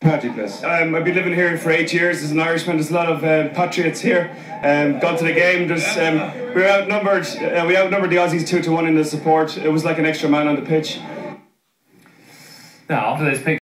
Patrickless. I've been living here for 8 years as an Irishman. There's a lot of patriots here. Gone to the game. We were outnumbered. We outnumbered the Aussies 2-1 in the support. It was like an extra man on the pitch. Now, after this picture.